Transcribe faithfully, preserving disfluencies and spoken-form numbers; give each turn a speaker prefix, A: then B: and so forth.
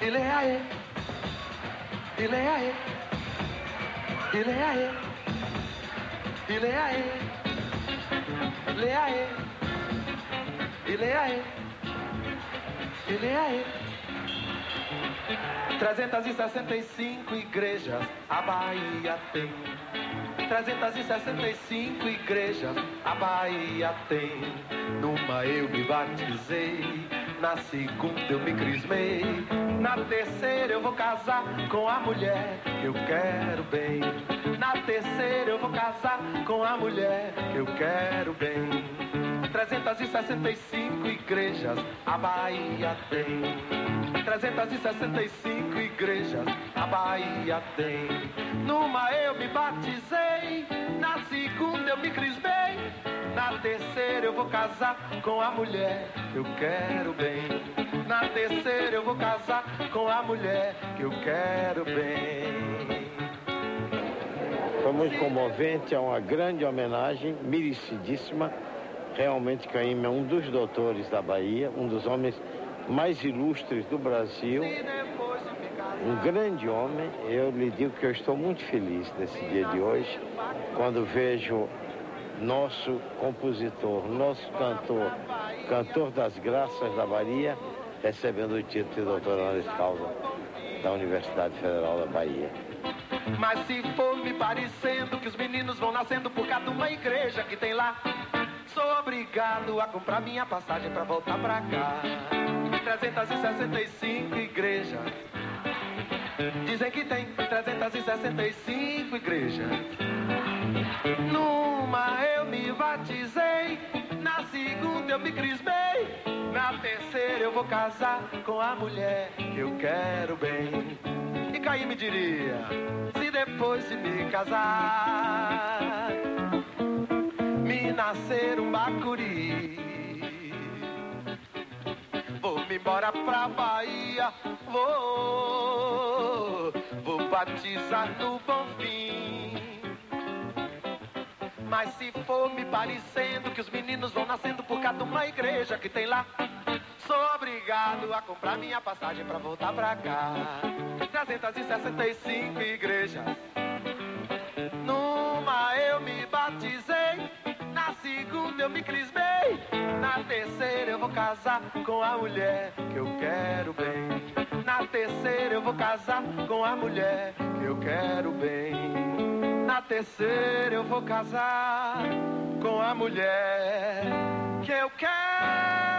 A: Ele é aê, ele é aê, ele é aê, ele é aê, ele é aê, ele é aê, ele é aê. trezentas e sessenta e cinco igrejas a Bahia tem. trezentas e sessenta e cinco igrejas a Bahia tem. Numa eu me batizei, na segunda eu me crismei, na terceira eu vou casar com a mulher que eu quero bem. Na terceira eu vou casar com a mulher que eu quero bem. trezentas e sessenta e cinco igrejas a Bahia tem. trezentas e sessenta e cinco igrejas a Bahia tem. Numa eu me batizei, na segunda eu me crismei, na terceira eu vou casar com a mulher que eu quero bem. Na terceira eu vou casar com a mulher que eu quero bem.
B: Foi muito comovente, é uma grande homenagem, merecidíssima. Realmente Caymmi é um dos doutores da Bahia, um dos homens mais ilustres do Brasil, um grande homem. Eu lhe digo que eu estou muito feliz nesse dia de hoje, quando vejo nosso compositor, nosso cantor, cantor das graças da Bahia, recebendo o título de doutor honoris causa da Universidade Federal da Bahia.
A: Mas se for me parecendo que os meninos vão nascendo por causa de uma igreja que tem lá, sou obrigado a comprar minha passagem pra voltar pra cá. trezentas e sessenta e cinco igrejas, dizem que tem trezentas e sessenta e cinco igrejas. Numa eu me batizei, na segunda eu me crismei, na terceira eu vou casar com a mulher que eu quero bem. E Caymmi diria, se depois de me casar me nascer um bacuri, vou me embora pra Bahia, vou, vou batizar no Bonfim. Mas se for me parecendo que os meninos vão nascendo por causa de uma igreja que tem lá, sou obrigado a comprar minha passagem pra voltar pra cá. trezentas e sessenta e cinco igrejas, numa eu me batizei, na segunda eu me crismei, na terceira eu vou casar com a mulher que eu quero bem. Na terceira eu vou casar com a mulher que eu quero bem. Na terceira eu vou casar com a mulher que eu quero.